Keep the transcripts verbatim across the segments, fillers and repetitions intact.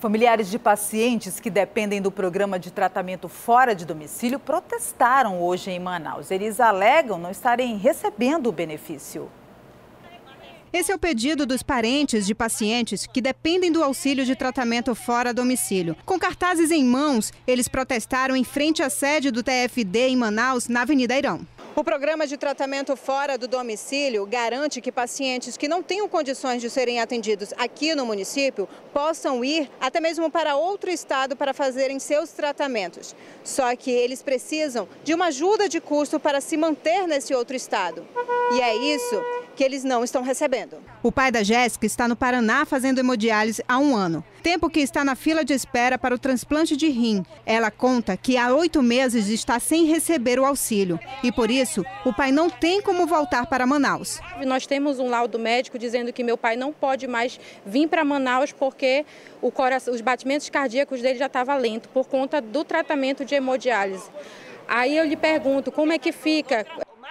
Familiares de pacientes que dependem do programa de tratamento fora de domicílio protestaram hoje em Manaus. Eles alegam não estarem recebendo o benefício. Esse é o pedido dos parentes de pacientes que dependem do auxílio de tratamento fora domicílio. Com cartazes em mãos, eles protestaram em frente à sede do T F D em Manaus, na Avenida Eirão. O programa de tratamento fora do domicílio garante que pacientes que não tenham condições de serem atendidos aqui no município possam ir até mesmo para outro estado para fazerem seus tratamentos. Só que eles precisam de uma ajuda de custo para se manter nesse outro estado. E é isso que eles não estão recebendo. O pai da Jéssica está no Paraná fazendo hemodiálise há um ano. Tempo que está na fila de espera para o transplante de rim. Ela conta que há oito meses está sem receber o auxílio. E por isso, o pai não tem como voltar para Manaus. Nós temos um laudo médico dizendo que meu pai não pode mais vir para Manaus porque o coração, os batimentos cardíacos dele já estavam lentos por conta do tratamento de hemodiálise. Aí eu lhe pergunto, como é que fica?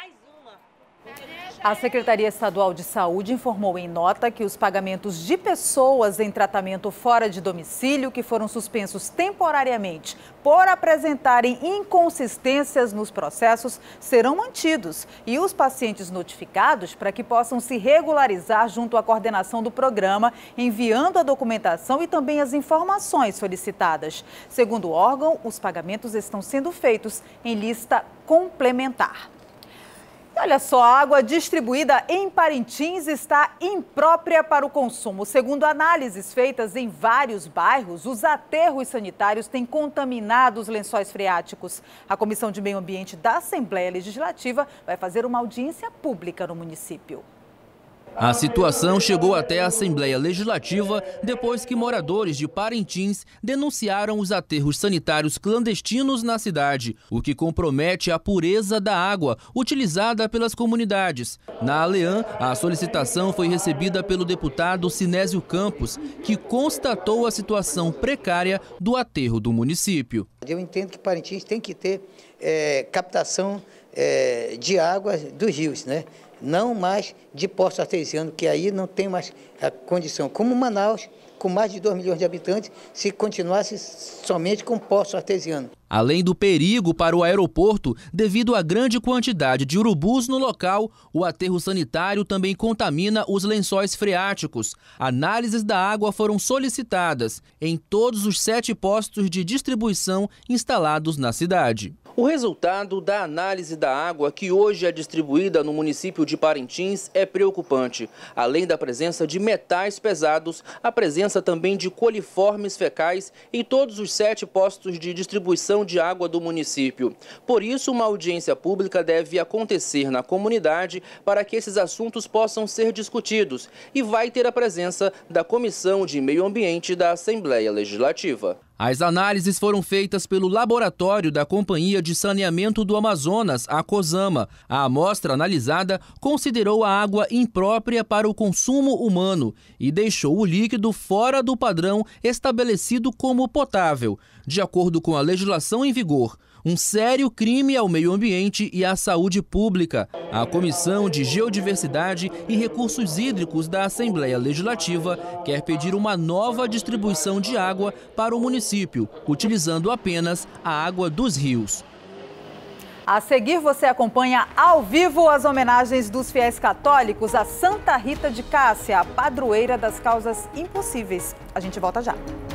A Secretaria Estadual de Saúde informou em nota que os pagamentos de pessoas em tratamento fora de domicílio que foram suspensos temporariamente por apresentarem inconsistências nos processos serão mantidos e os pacientes notificados para que possam se regularizar junto à coordenação do programa, enviando a documentação e também as informações solicitadas. Segundo o órgão, os pagamentos estão sendo feitos em lista complementar. Olha só, a água distribuída em Parintins está imprópria para o consumo. Segundo análises feitas em vários bairros, os aterros sanitários têm contaminado os lençóis freáticos. A Comissão de Meio Ambiente da Assembleia Legislativa vai fazer uma audiência pública no município. A situação chegou até a Assembleia Legislativa depois que moradores de Parintins denunciaram os aterros sanitários clandestinos na cidade, o que compromete a pureza da água utilizada pelas comunidades. Na Aleã, a solicitação foi recebida pelo deputado Sinésio Campos, que constatou a situação precária do aterro do município. Eu entendo que Parintins tem que ter é, captação é, de água dos rios, né? Não mais de poço artesiano, que aí não tem mais a condição. Como Manaus, com mais de dois milhões de habitantes, se continuasse somente com poço artesiano. Além do perigo para o aeroporto, devido à grande quantidade de urubus no local, o aterro sanitário também contamina os lençóis freáticos. Análises da água foram solicitadas em todos os sete postos de distribuição instalados na cidade. O resultado da análise da água que hoje é distribuída no município de Parintins é preocupante. Além da presença de metais pesados, a presença também de coliformes fecais em todos os sete postos de distribuição de água do município. Por isso, uma audiência pública deve acontecer na comunidade para que esses assuntos possam ser discutidos e vai ter a presença da Comissão de Meio Ambiente da Assembleia Legislativa. As análises foram feitas pelo Laboratório da Companhia de Saneamento do Amazonas, a COSAMA. A amostra analisada considerou a água imprópria para o consumo humano e deixou o líquido fora do padrão estabelecido como potável, de acordo com a legislação em vigor. Um sério crime ao meio ambiente e à saúde pública. A Comissão de Geodiversidade e Recursos Hídricos da Assembleia Legislativa quer pedir uma nova distribuição de água para o município, utilizando apenas a água dos rios. A seguir, você acompanha ao vivo as homenagens dos fiéis católicos a Santa Rita de Cássia, a padroeira das causas impossíveis. A gente volta já.